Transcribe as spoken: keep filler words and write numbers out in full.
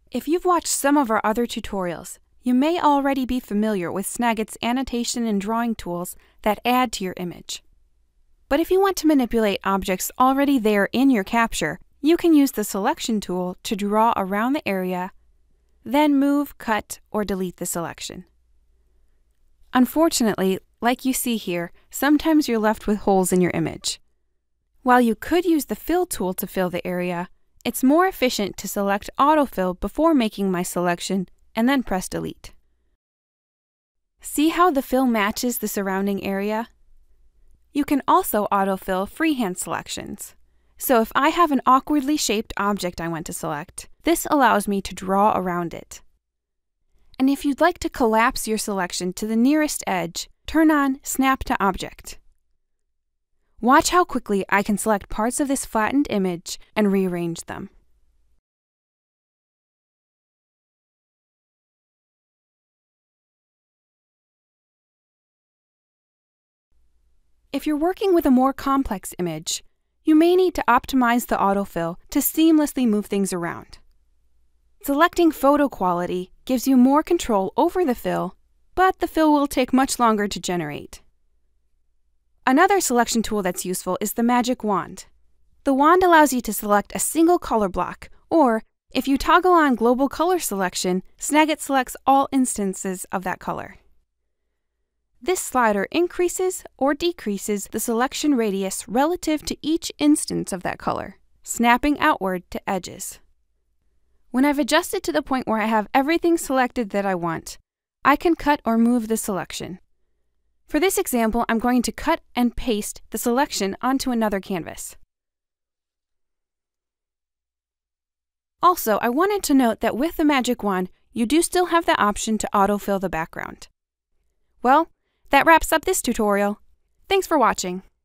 If you've watched some of our other tutorials, you may already be familiar with Snagit's annotation and drawing tools that add to your image. But if you want to manipulate objects already there in your capture, you can use the Selection tool to draw around the area, then move, cut, or delete the selection. Unfortunately, like you see here, sometimes you're left with holes in your image. While you could use the Fill tool to fill the area, it's more efficient to select Autofill before making my selection and then press Delete. See how the fill matches the surrounding area? You can also autofill freehand selections. So if I have an awkwardly shaped object I want to select, this allows me to draw around it. And if you'd like to collapse your selection to the nearest edge, turn on Snap to Object. Watch how quickly I can select parts of this flattened image and rearrange them. If you're working with a more complex image, you may need to optimize the autofill to seamlessly move things around. Selecting photo quality gives you more control over the fill, but the fill will take much longer to generate. Another selection tool that's useful is the Magic Wand. The wand allows you to select a single color block, or if you toggle on Global Color Selection, Snagit selects all instances of that color. This slider increases or decreases the selection radius relative to each instance of that color, snapping outward to edges. When I've adjusted to the point where I have everything selected that I want, I can cut or move the selection. For this example, I'm going to cut and paste the selection onto another canvas. Also, I wanted to note that with the Magic Wand, you do still have the option to autofill the background. Well, that wraps up this tutorial. Thanks for watching.